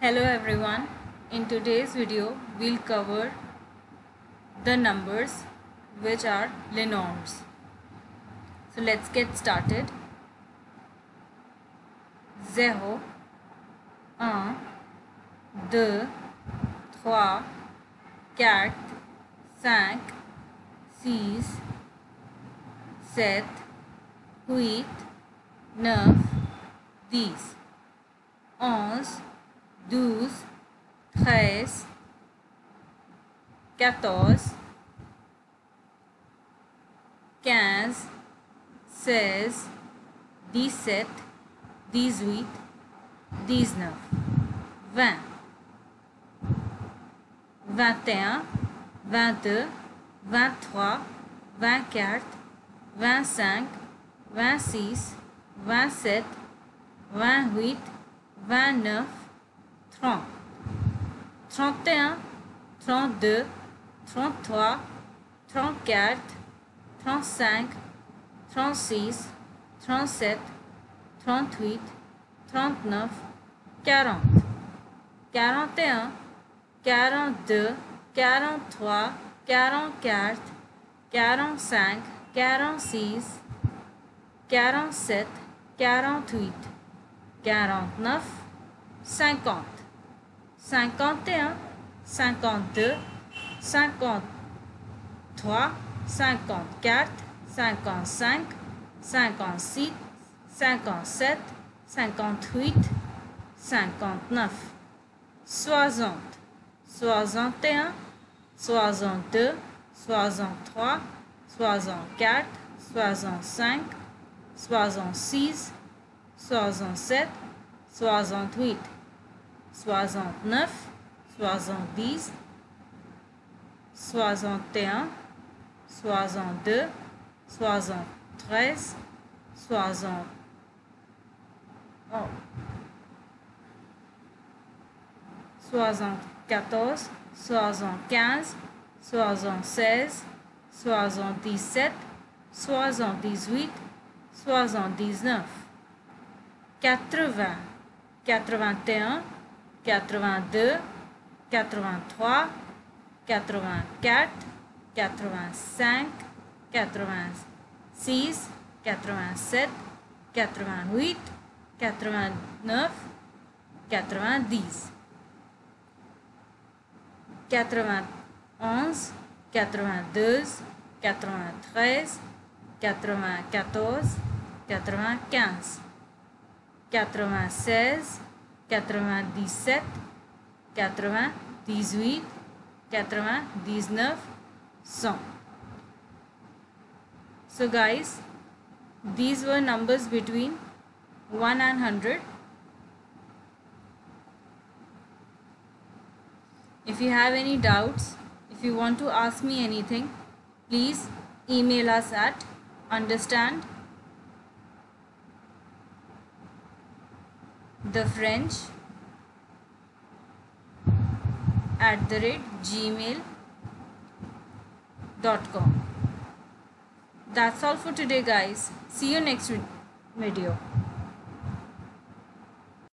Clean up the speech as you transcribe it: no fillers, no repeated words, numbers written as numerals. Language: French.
Hello everyone. In today's video we'll cover the numbers which are Lenorbs. So let's get started. 0, 1, 2, 3, 4, 5, 6, 7, 8, 9, 10, 11, 12, 13, 14, 15, 16, 17, 18, 19, 20, 21, 22, 23, 24, 25, 26, 27, 28, 29, 30, 31, 32, 33, 34, 35, 36, 37, 38, 39, 40, 41, 42, 43, 44, 45, 46, 47, 48, 49, 50, 51, 52, 53, 54, 55, 56, 57, 58, 59, 60, 61, 62, 63, 64, 65, 66, 67, 68, 69, 70, 61, 62, 73, 60, 74, 75, 76, 77, 78, 79, 80, 81, 82, 83, 84, 85, 86, 87, 88, 89, 90, 91, 92, 93, 94, 95, 96, 97, 98, 99, 100. So guys, these were numbers between 1 and 100. If you have any doubts, if you want to ask me anything, please email us at understandthefrench@gmail.com. That's all for today guys. See you next video.